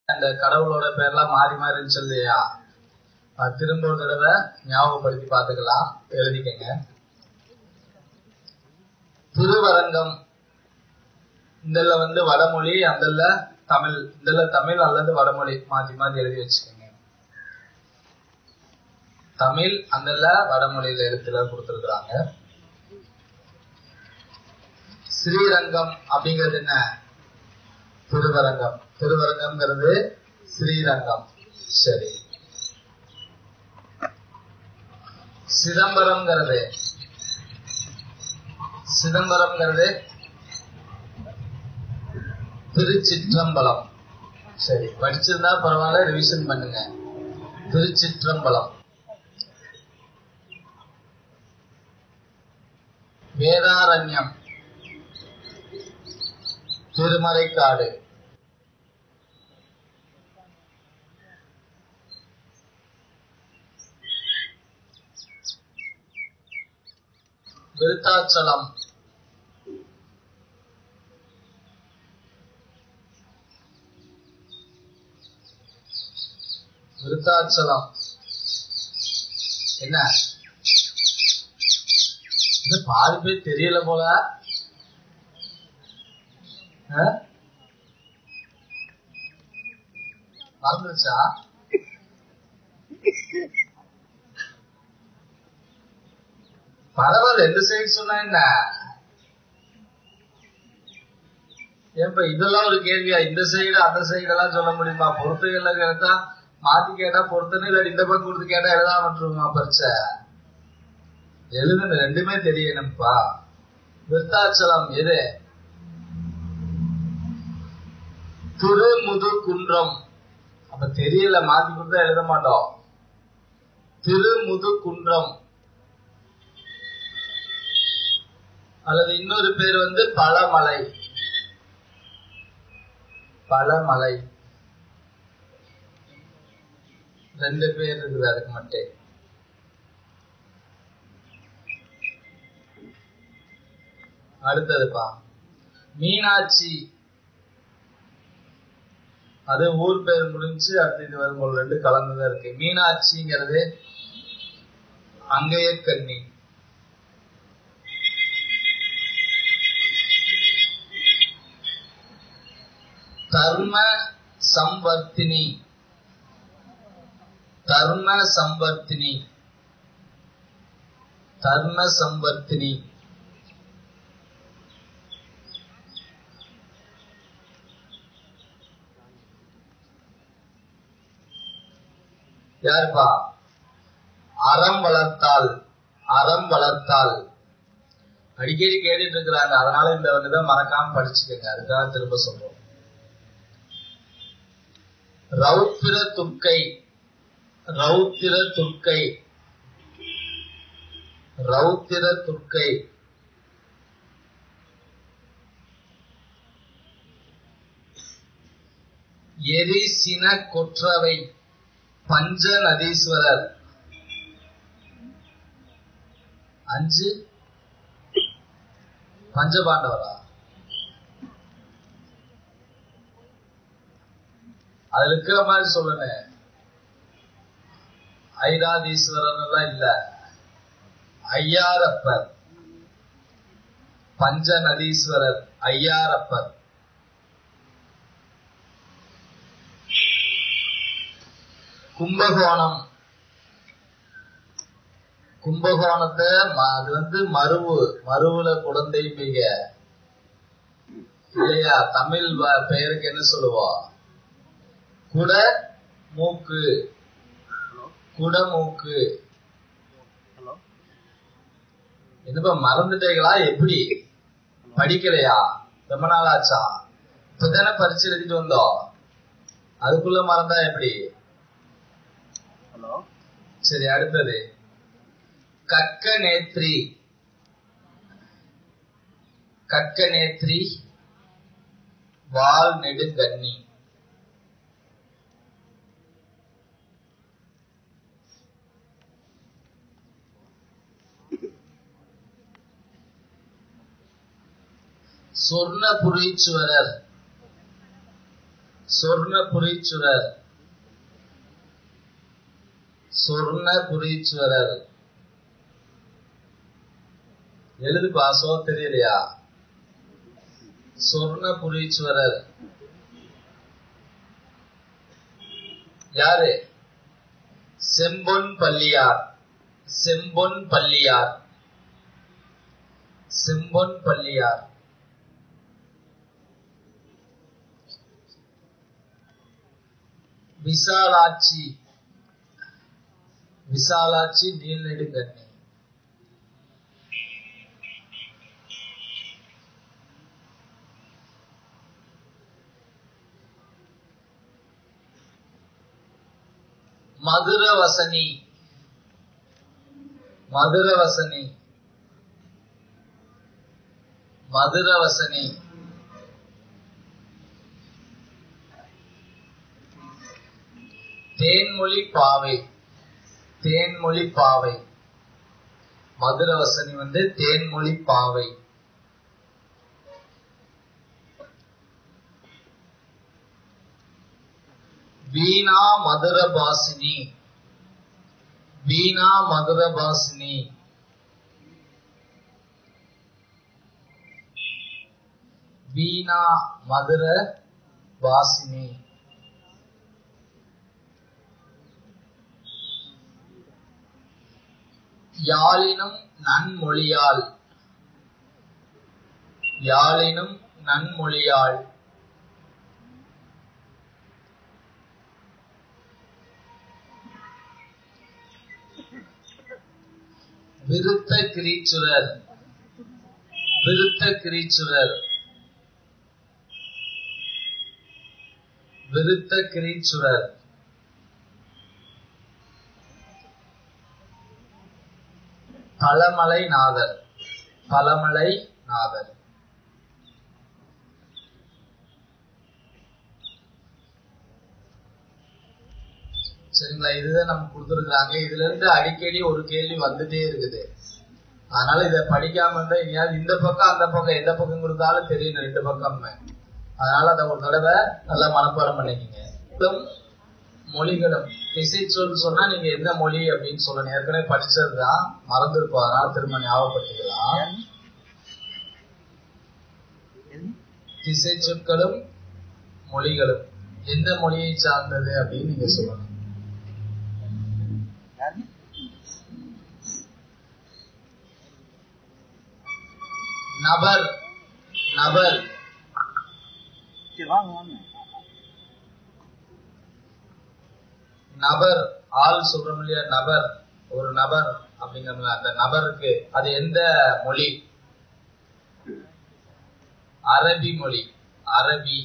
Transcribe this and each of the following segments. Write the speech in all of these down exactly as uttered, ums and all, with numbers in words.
அந்த கடவுளோட பேர்லாம் மாறி மாறி இருந்துச்சு இல்லையா, திரும்ப ஒரு தடவை ஞாபகப்படுத்தி பார்த்துக்கலாம். எழுதிக்கங்க. திருவரங்கம், இந்த வந்து வடமொழி, அந்த தமிழ், இந்த தமிழ் அல்லது வடமொழி மாத்தி மாத்தி எழுதி வச்சுக்கோங்க. தமிழ் அந்த வடமொழியில எழுத்துல கொடுத்திருக்கிறாங்க. ஸ்ரீரங்கம் அப்படிங்கிறது என்ன? திருவரங்கம். திருவரங்கம்ங்கிறது ஸ்ரீரங்கம். சரி. சிதம்பரம்ங்கிறது சிதம்பரம்ங்கிறது திருச்சிற்றம்பலம். சரி, படிச்சிருந்தா பரவாயில்ல, ரிவிஷன் பண்ணுங்க. திருச்சிற்றம்பலம். வேதாரண்யம் திருமறைக்காடு. விருத்தாச்சலம். விருத்தாச்சலம் என்ன? இது பாதி பேர் தெரியல போல. மறந்துருச்சா? பரவாயில்ல, எந்த சைடு சொன்னா என்ன? ஏன்ப இதெல்லாம் ஒரு கேள்வியா? இந்த சைடு அந்த சைடு எல்லாம் சொல்ல முடியுமா? பொறுத்துகள்ல கேட்டா மாத்தி கேட்டா பொறுத்துன்னு, இல்ல இந்த பக்கம் கொடுத்து கேட்டா எழுதாம விட்டுருமா பரிச்சை? எழுதுன்னு ரெண்டுமே தெரியணும்ப்பா. விருத்தாச்சலம் எது? திருமுதுகுன்றம். அப்ப தெரியல, மாத்தி கொடுத்தா எழுத மாட்டோம். திருமுதுகுன்றம் அல்லது இன்னொரு பேர் வந்து பழமலை. பழமலை ரெண்டு பேர் இருக்குது அதுக்கு மட்டும். அடுத்ததுப்பா மீனாட்சி. அது ஊர் பேர் முடிஞ்சு அடுத்து இது வரும், ரெண்டு கலந்துதான் இருக்கு. மீனாட்சிங்கிறது அங்கைய கன்னி. தர்ம சம்பர்த்தினி. தர்ம சம்பர்த்தினி. தர்ம சம்பர்த்தினி யாருப்பா? அறம் வளர்த்தால். அறம் வளர்த்தால் அடிக்கடி கேட்டுட்டு இருக்கிறாங்க, அதனால இந்த ஒண்ணுதான் மறக்காம படிச்சுக்கங்க. அதுக்காக திரும்ப சொல்றோம். ரௌத்திர துர்க்கை. ரௌத்திர துர்க்கை. ரௌத்திர துர்க்கை எரிசின கொற்றவை. பஞ்ச நதீஸ்வரர். அஞ்சு பஞ்சபாண்டவரா? அது இருக்கிற மாதிரி சொல்லுங்க. ஐராதீஸ்வரர் எல்லாம் இல்ல, ஐயாரப்பர். பஞ்ச நதீஸ்வரர் ஐயாரப்பர். கும்பகோணம். கும்பகோணத்தை அது வந்து மருவு. மருவுல குழந்தை மிக இல்லையா? தமிழ் பெயருக்கு என்ன சொல்லுவோம்? குட மூக்கு. குடமூக்கு. என்னப்பா மறந்துட்டீங்களா? எப்படி படிக்கலையா? ரொம்ப நாள் ஆச்சா? இப்பதானே பரிசு எழுதிட்டு வந்தோம், அதுக்குள்ள மறந்தா எப்படி? சரி, அடுத்தது கக்க நேத்ரி. கக்க நேத்ரி வால் நெடுங்கண்ணி. சொர்ணபுரீஸ்வரர். சொர்ணபுரீச்சுரர். சொர்ணபுரீச்சுரர் எழுது பாசோ தெரியலையா? சொர்ணபுரீச்சுரர் யாரு? செம்பொன் பள்ளியார். செம்பொன் பள்ளியார். செம்பொன் பள்ளியார். விசாலாட்சி. விசாலாட்சி நீல்நெடுங்கண்ணி. மதுரவசனி. மதுரவசனி. மதுரவசனி. தேன்மொழி பாவை. தேன்மொழி பாவை. மதுரவசனி வந்து தேன்மொழி பாவை. வீணா மதுரபாசினி. வீணா மதுரபாசினி. வீணா மதுர வாசினி. யாழினும் நன்மொழியாள். யாழினும் நன்மொழியாள். விருத்த கிரீச்சுரர். விருத்த கிரீச்சுரர். விருத்த கிரீச்சுரர். பழமலை நாதர். பழமலை நாதர். சரிங்களா? இதுதான் நம்ம கொடுத்துருக்காங்க. இதுல இருந்து அடிக்கடி ஒரு கேள்வி வந்துட்டே இருக்குது. அதனால இத படிக்காம இருந்தா இனியாவது இந்த பக்கம் அந்த பக்கம் எந்த பக்கம் கொடுத்தாலும் தெரியும் ரெண்டு பக்கமே. அதனால அதை ஒரு தடவை நல்லா மனப்பாடம் பண்ணிக்கங்க. மொழிகளும் திசை சொல் சொன்னா நீங்க எந்த மொழி அப்படின்னு சொல்லணும். ஏற்கனவே படிச்சதுதான் மறந்துருப்போம். அதனால திரும்ப ஞாபகப்படுத்திக்கலாம். திசை சொற்களும் மொழிகளும் எந்த மொழியை சார்ந்தது அப்படின்னு நீங்க சொல்லணும். நபர். நபர். நபர் ஆள் சொல்றோம் இல்லையா? நபர் ஒரு நபர் அப்படிங்கிற அந்த நபருக்கு அது எந்த மொழி? அரபி மொழி. அரபி.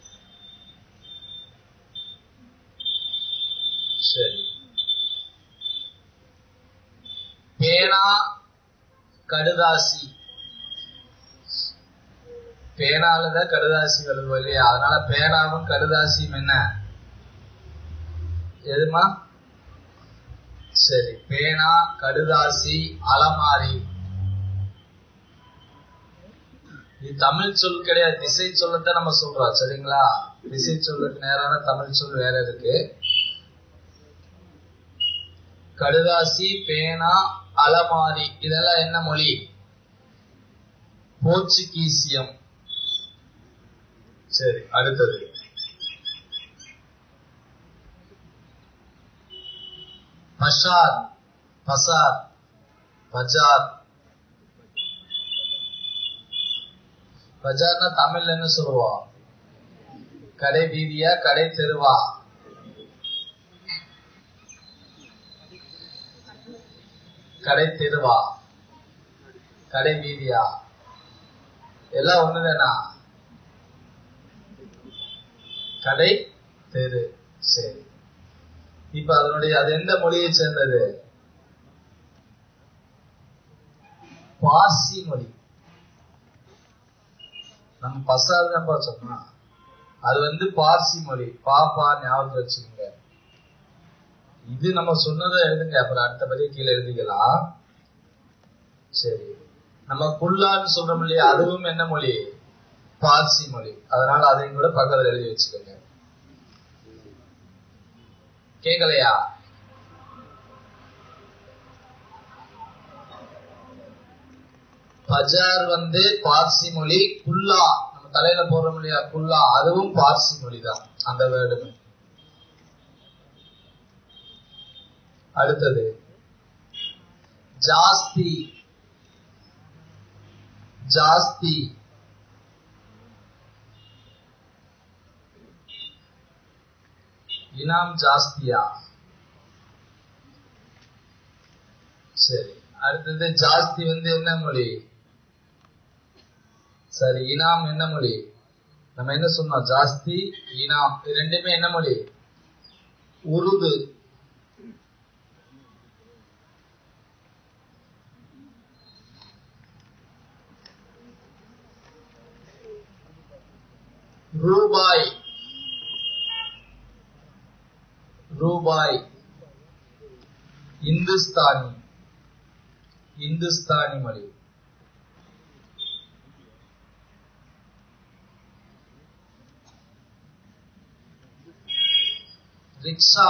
சரி. பேனா கடுதாசி. பேனாலதான் கடுதாசி வருது இல்லையா? அதனால பேனாவும் கடுதாசியும் என்ன எதுமா? சரி. பேனா கடுதாசி அலமாரி. இது தமிழ் சொல் கிடையாது. திசை சொல்லத்தான் நம்ம சொல்றோம். சரிங்களா? திசை சொல்லுக்கு நேரான தமிழ் சொல் வேற இருக்கு. கடுதாசி, பேனா, அலமாரி இதெல்லாம் என்ன மொழி? போர்ச்சுகீசியம். சரி. அடுத்தது பஷார். பசார். பஜார். பஜார்னா தமிழ்ல என்ன சொல்லுவோம்? கடை வீதியா கடை தெருவா? கடை தெருவா கடை வீதியா? எல்லாம் ஒண்ணுதானா? கடை தெரு. சரி. இப்ப அதனுடைய அது எந்த மொழியை சேர்ந்தது? பார்சி மொழி. நம்ம பசார் தான் சொன்னோம். அது வந்து பார்சி மொழி. பாப்பா ஞாபகம் வச்சுக்கோங்க. இது நம்ம சொன்னதை எழுதுங்க. அப்புறம் அடுத்தபடி கீழே எழுதிக்கலாம். சரி. நம்ம குல்லான்னு சொல்றோம் இல்லையா? அதுவும் என்ன மொழி? பார்சி மொழி. அதனால அதையும் கூட பக்கத்தில் எழுதி வச்சுக்கோங்க. கேட்கலையா? பஜார் வந்து பார்சி மொழி. குல்லா நம்ம தலையில போடுறோம் இல்லையா, குல்லா, அதுவும் பார்சி மொழி தான் அந்த வேர்டு. அடுத்தது ஜாஸ்தி. ஜாஸ்தி இனாம் ஜாஸ்தியா? சரி, அடுத்தது ஜாஸ்தி வந்து என்ன மொழி? சரி, இனாம் என்ன மொழி? நம்ம என்ன சொன்னோம்? ஜாஸ்தி இனாம் ரெண்டுமே என்ன மொழி? உருது. ரூபாய். ரூபாய் இந்துஸ்தானி. இந்துஸ்தானி மொழி. ரிக்ஷா.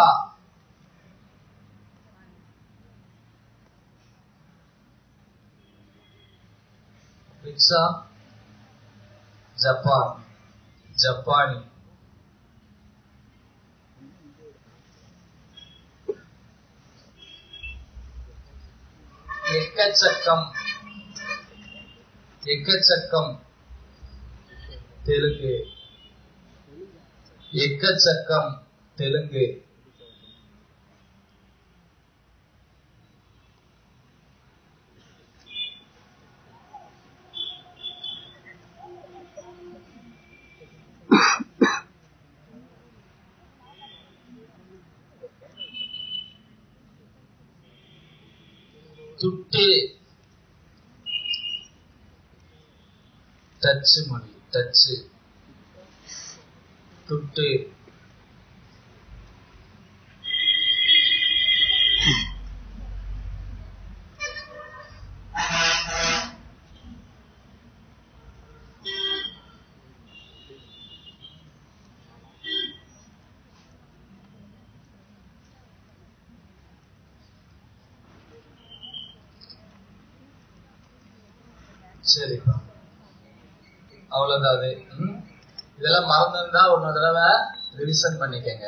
ரிக்ஷா ஜப்பான். ஜப்பானி. எக்கச்சக்கம். எக்கச்சக்கம் தெலுங்கு. எக்கச்சக்கம் தெலுங்கு. துட்டு. டச்சு மொழி. டச்சு. துட்டு. சரிப்பா, அவ்வளவுதான். அது இதெல்லாம் மறந்துருந்தா ஒரு தடவை ரிவிஷன் பண்ணிக்கங்க.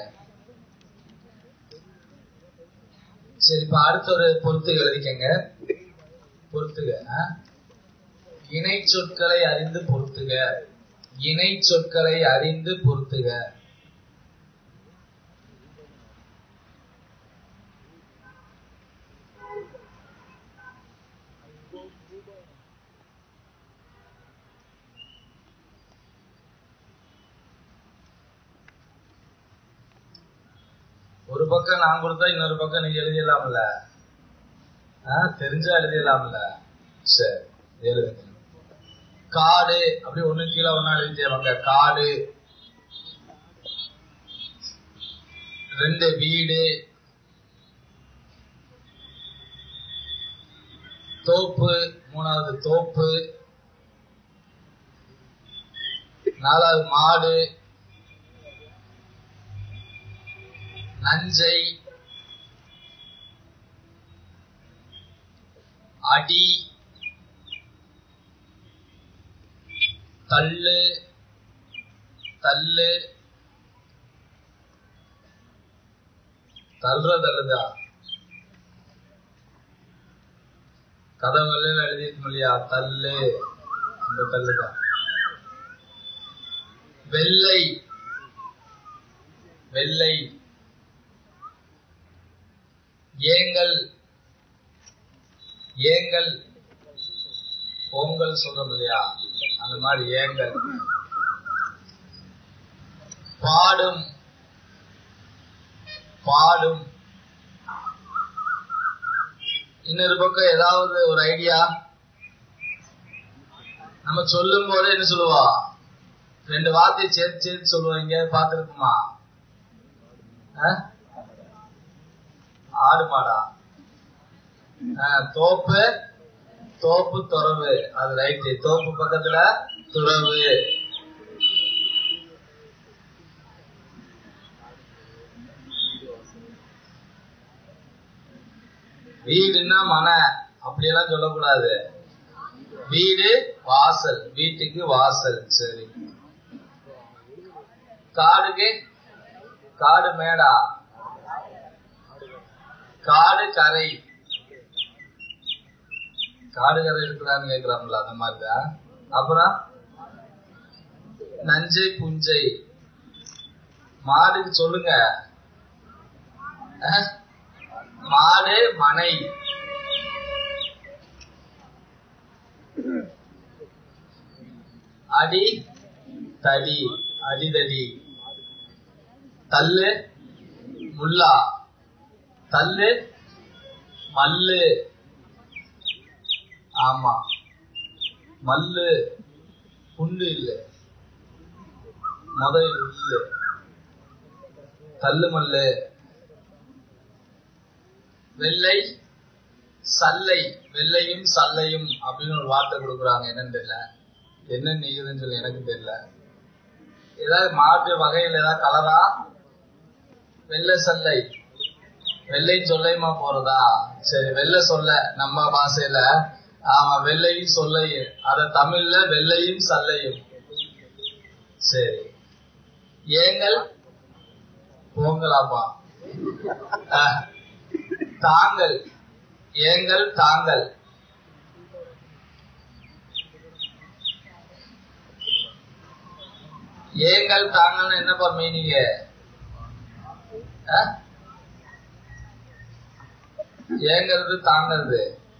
சரிப்பா, அடுத்த ஒரு பொறுத்துக எழுதிக்கங்க. பொறுத்துக. இணை சொற்களை அறிந்து பொறுத்துக. இணை சொற்களை அறிந்து பொறுத்துக. ஒரு பக்கம் நான் கொடுத்தா இன்னொரு பக்கம் நீங்க எழுதிடலாம்ல, தெரிஞ்சா எழுதிடலாம்ல. சரி, எழுதுங்க. காடு அப்படி ஒண்ணு கீழே ஒன்னா எழுதிவாங்க. காடு. ரெண்டு வீடு. தோப்பு. மூணாவது தோப்பு. நாலாவது மாடு. நஞ்சை. அடி. தள்ளு. தள்ளு. தள்ளுற தள்ளுதா? கதவுல எழுதிட்டு இல்லையா? தள்ளு, அந்த தள்ளுதா. வெள்ளை. வெள்ளை. ஏங்கல். ஏங்கல் பொங்கல் சொல்றோம் இல்லையா, அந்த மாதிரி ஏங்கல். பாடும். பாடும். இன்னொரு பக்கம் ஏதாவது ஒரு ஐடியா? நம்ம சொல்லும் போதே என்ன சொல்லுவா? ரெண்டு வார்த்தையை சேர்த்து சேர்த்து சொல்லுவோம். இங்க பாத்துருக்குமா? ஆடு மாடா? தோப்பு. தோப்பு துறவு. அது ரைட்டு. தோப்பு பக்கத்துல துறவு. வீடுன்னா மன அப்படியெல்லாம் சொல்லக்கூடாது. வீடு வாசல், வீட்டுக்கு வாசல். சரி. காடுக்கு காடு மேடா, காடு கரை. காடு கரை இருக்குதான்னு கேக்குறாங்களா? அந்த மாதிரிதான். அப்புறம் நஞ்சை புஞ்சை. மாடுக்கு சொல்லுங்க. மாடு மனை. அடி தடி, அடிதடி. தள்ளு முல்லா, தள்ளு மல்லு. ஆமா, மல்லு புண்டு இல்ல, முதல் இல்ல, தள்ளு மல்லு. வெள்ளை சல்லை, வெள்ளையும் சல்லையும் அப்படின்னு ஒரு வார்த்தை கொடுக்குறாங்க. என்னன்னு தெரியல, என்ன நெய்யுதுன்னு சொல்லி எனக்கு தெரியல. ஏதாவது மாட்டு வகையில் ஏதாவது கலரா? வெள்ளை சல்லை, வெள்ளை சொல்லையுமா போறதா? சரி, வெள்ளை சொல்ல நம்ம பாஷையில. ஆமா, வெள்ளையும் சொல்லையும், அத தமிழ்ல வெள்ளையும் சல்லையும். சரி. ஏங்கள் போங்கலாமா? தாங்கள், ஏங்கள் தாங்கள். ஏங்கள் தாங்கன்னு என்னப்பா மீனிங்க? ஏங்கிறது தாங்கிறது.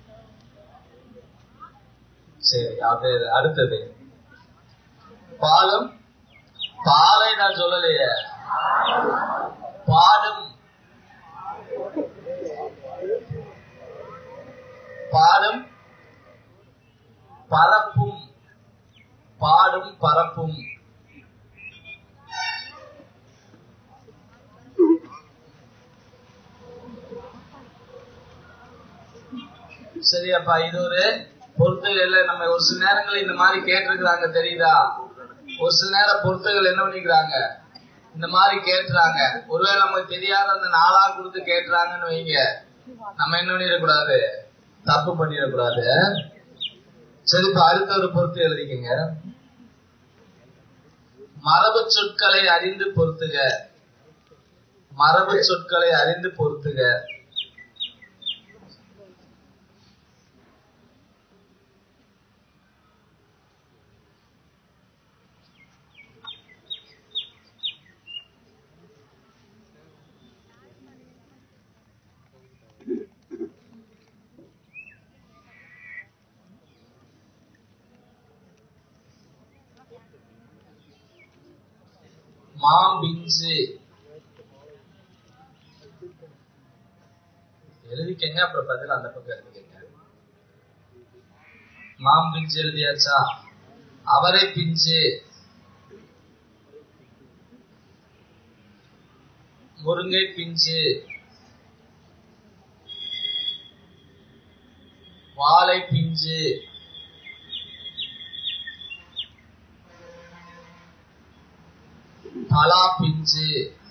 சரி, அது அடுத்தது. பாலும் பாலை நான் சொல்லலையே. பாடும், பாடும் பரப்பும், பாடும் பரப்பும். சரியாப்பா, இது ஒரு பொறுத்துகள். நம்ம ஒரு சில நேரங்கள் இந்த மாதிரி கேட்டிருக்கிறாங்க, தெரியுதா? ஒரு சில நேரம் பொறுத்துகள் என்ன பண்ணிக்கிறாங்க, இந்த மாதிரி கேட்டுறாங்க. ஒருவேளை நமக்கு தெரியாத அந்த நாளா கொடுத்து கேட்டுறாங்கன்னு வைங்க, நம்ம என்ன பண்ணிடக்கூடாது, தப்பு பண்ணிடக்கூடாது. சரி, இப்ப அடுத்த ஒரு பொறுத்து எழுதிக்கங்க. மரபு சொற்களை அறிந்து பொறுத்துக. மரபு சொற்களை அறிந்து பொறுத்துக. மாம்பிஞ்சு எழுதிக்கங்க, அப்புறம் பதில் அந்த பக்கம் எழுதிக்கங்க. மாம்பிஞ்சு எழுதியாச்சா? அவரை பிஞ்சு, முருங்கை பிஞ்சு, வாழை பிஞ்சு, பலா பிஞ்சு,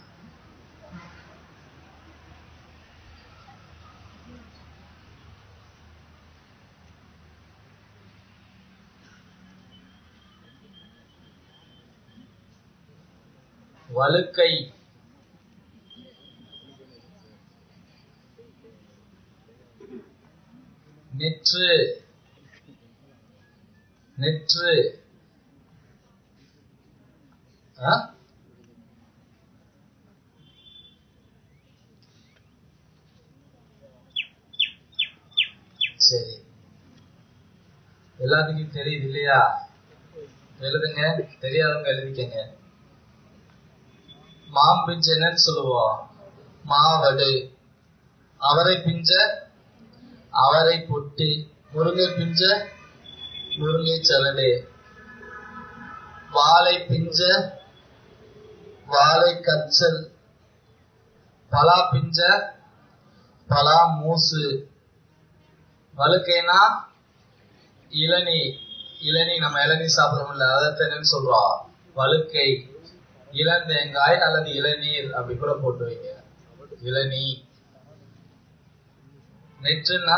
வழுக்கை, நெற்று, நெற்று, சரி, எல்லாத்துக்கும் தெரியுது இல்லையா? எழுதுங்க, தெரியாதவங்க எழுதிக்கங்க. மாம்பிஞ்ச என்னன்னு சொல்லுவோம்? மாவடு. அவரை பிஞ்ச அவரை பொட்டு. முருங்கை பிஞ்ச முருங்கை சலடு. வாழை பிஞ்ச வாழை கச்சல். பலா பிஞ்ச பலா மூசு. வழுக்கைனா இளநீ. இளநீ நம்ம இளநீ சாப்பிடுறோம்ல, அதற்கு என்னன்னு சொல்றோம்? வழுக்கை. இளந்தேங்காய் அல்லது இளநீர் அப்படி கூட போட்டு வைங்க. இளநீ. நெற்றுன்னா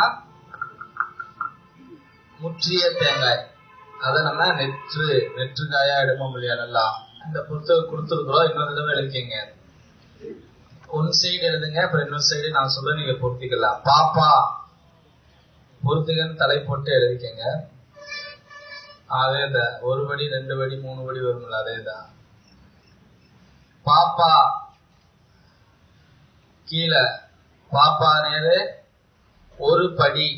முற்றிய தேங்காய், அத நம்ம நெற்று நெற்றுக்காயா எடுப்போம் இல்லையா? நல்லா இந்த புத்தகம் கொடுத்துருக்குறோம். இன்னொரு தடவை எழுதிக்கங்க. ஒன் சைடு எழுதுங்க, அப்புறம் இன்னொரு சைடு நான் சொல்ல நீங்க பொறுத்திக்கலாம். பாப்பா பொறுத்துகன்னு தலை போட்டு எழுதிக்கங்க. அதேதான், ஒரு படி ரெண்டு படி மூணு படி வரும்ல, அதேதான். பாப்பா கீழே, பாப்பா நேரு ஒரு படி.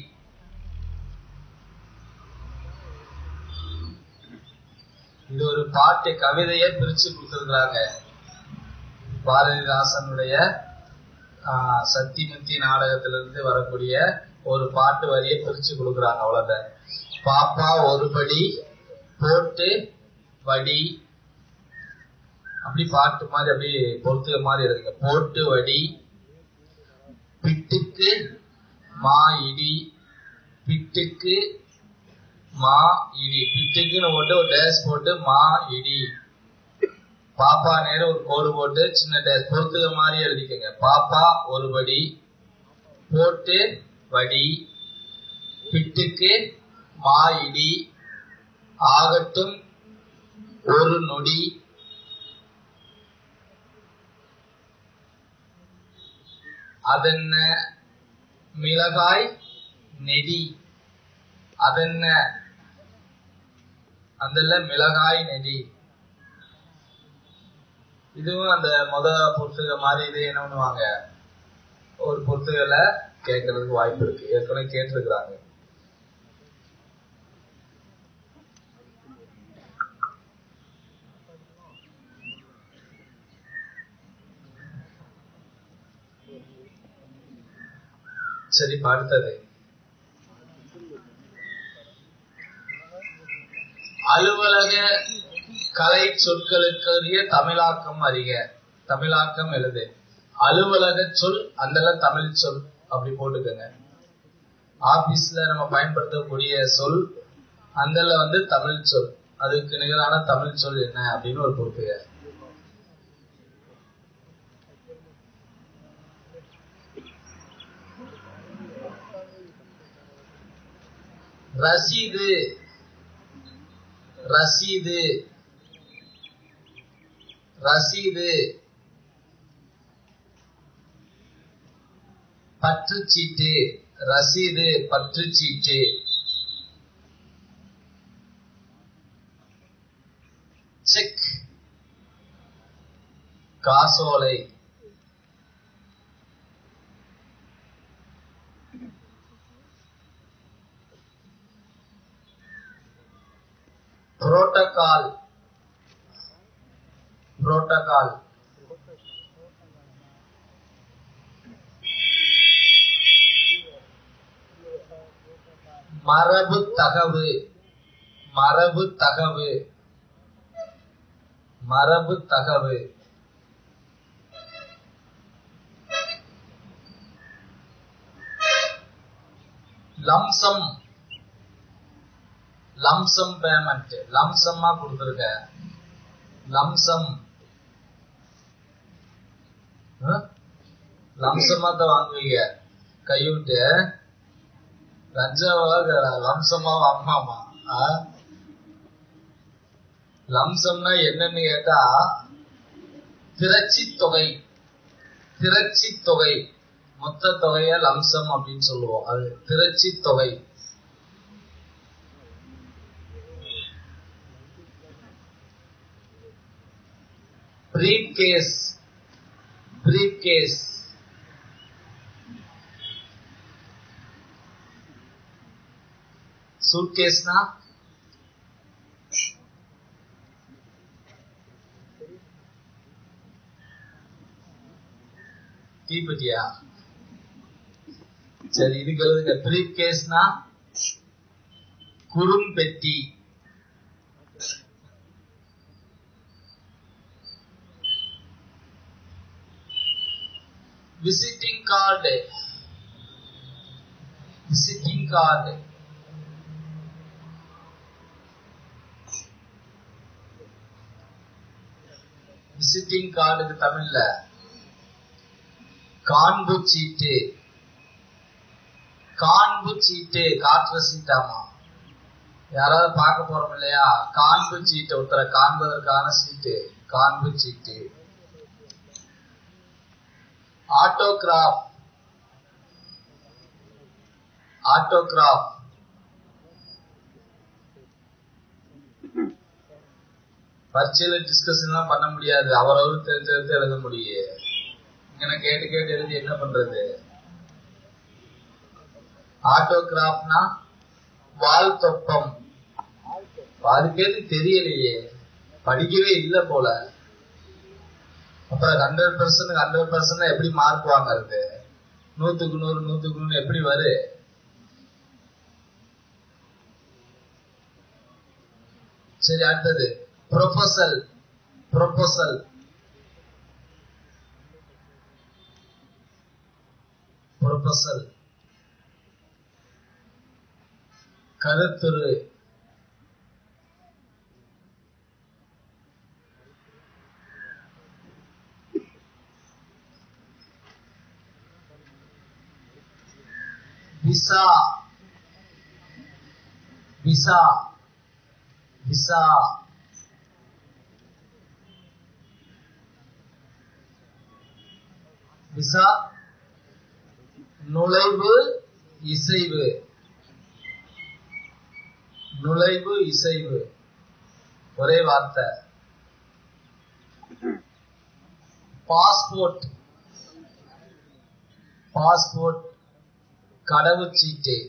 இது ஒரு பாட்டு, கவிதையை பிரிச்சு கொடுத்திருக்கிறாங்க. பாரதிதாசனுடைய சத்திமுத்தி நாடகத்திலிருந்து வரக்கூடிய ஒரு பாட்டு வரியை பிரிச்சு கொடுக்குறாங்க. அவ்வளவுதான். பாப்பா ஒரு படி போட்டு வடி, அப்படி பாட்டு மாதிரி அப்படி பொறுத்துக்க மாதிரி இருக்கு. போட்டு வடி, பிட்டுக்கு மா இடி, பிட்டுக்கு மா இடி, பிட்டுக்குன்னு போட்டு ஒரு டேஸ் போட்டு மா இடி. பாப்பா நேரம் ஒரு கோடு போட்டு சின்ன டேஸ் பொறுத்துக்க மாதிரி எழுதிக்கங்க. பாப்பா ஒரு படி போட்டு வடி, பிட்டுக்கு மா இடி, ஆகட்டும் ஒரு நொடி, அதென்ன மிளகாய் நெடி, அதென்ன அந்த மிளகாய் நெடி. இதுவும் அந்த முத பொறுத்துக மாதிரி. இது என்ன பண்ணுவாங்க, ஒரு பொறுத்துகளை கேட்கறதுக்கு வாய்ப்பு இருக்கு, ஏற்கனவே கேட்டிருக்கிறாங்க. சரி, அடுத்தது அலுவலக கலை சொற்களுக்குரிய தமிழாக்கம் அறிக. தமிழாக்கம் எழுது. அலுவலக சொல் அந்த தமிழ் சொல் அப்படி போட்டுக்கோங்க. ஆபீஸ்ல நம்ம பயன்படுத்தக்கூடிய சொல் அந்த வந்து தமிழ் சொல், அதுக்கு நிகரான தமிழ் சொல் என்ன அப்படின்னு ஒரு பொறுத்துக. ரசீது, ரசீது, ரசீது. பற்றுச்சீட்டு, ரசீது பற்றுச்சீட்டு. செக் காசோலை. Protocol, protocol. மரபு தகவு, மரபு தகவு, மரபு தகவு. லம்சம், லம்சம் பேமெண்ட், லம்சமா கொடுத்துருக்க. லம்சம், லம்சமா தான் வாங்குவீங்க கைவிட்டு. லஞ்சமா லம்சமா வாங்காமா? லம்சம்னா என்னன்னு கேட்டா திரட்சி தொகை, திரட்சி தொகை. மொத்த தொகைய லம்சம் அப்படின்னு சொல்லுவோம். அது திரட்சி தொகை. Briefcase, briefcase. சூட்கேஸ்னா தீப்பெட்டியா? சரி, இதுக்கு எழுதுங்க. பிரீஃப் கேஸ்னா குறும்பெட்டி. Visiting card, visiting card. Visiting கார்டுக்கு தமிழ்ல காண்பு சீட்டு, காண்பு சீட்டு காட்டுற சீட்டாமா? யாராவது பார்க்க போறோம் இல்லையா? காண்பு சீட்டு, ஒருத்தரை காண்பதற்கான சீட்டு, காண்பு சீட்டு. ஆட்டோகிராஃப், ஆட்டோகிராஃப் பரீட்சையில டிஸ்கஷன் எல்லாம் பண்ண முடியாது, அவரவர் தெரிஞ்செடுத்து எழுத முடியும். இங்க கேட்டு கேட்டு எழுதி என்ன பண்றது? ஆட்டோகிராஃப்னா வால் தொப்பம். பாதி பேருக்கு தெரியலையே, படிக்கவே இல்லை போல. அப்ப ஹண்ட்ரட் பர்சன்ட் ஹண்ட்ரட் பர்சன்ட் எப்படி மார்க் வாங்கறது? நூத்துக்கு நூறு நூத்துக்கு நூறு எப்படி வரு? சரி, அடுத்தது ப்ரொபோசல். ப்ரொபோசல் ப்ரொபோசல் கருத்துரு. Visa, visa, visa. விசா நுழைவு இசைவு, நுழைவு இசைவு ஒரே வார்த்தை. பாஸ்போர்ட், பாஸ்போர்ட் கடவுச்சீட்டு.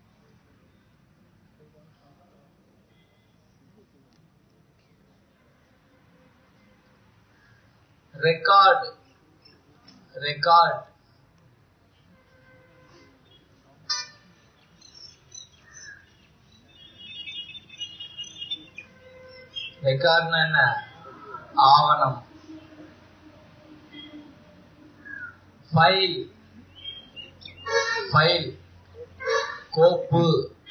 ரெக்கார்ட், ரெக்கார்ட் ரெக்கார்ட்னா என்ன? ஆவணம். ஃபைல், ஃபைல் கோப்பு.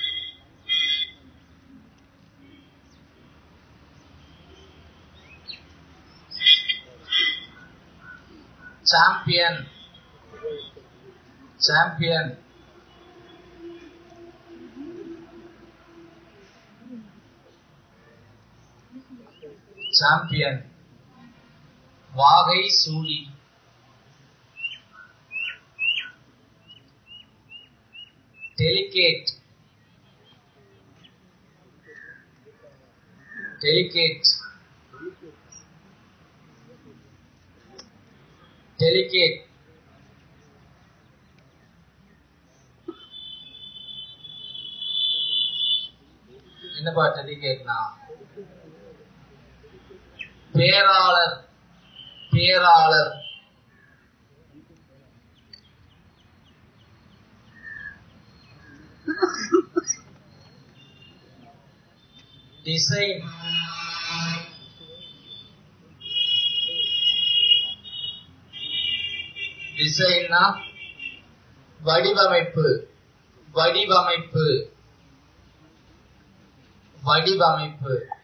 Champion, champion champion. வாகை சூழி, டெலிகேட், டெலிகேட், டெலிகேட். என்னப்பா டெலிகேட்னா? பேராளர், பேராளர். டிசைன், டிசைன்னா வடிவமைப்பு, வடிவமைப்பு, வடிவமைப்பு.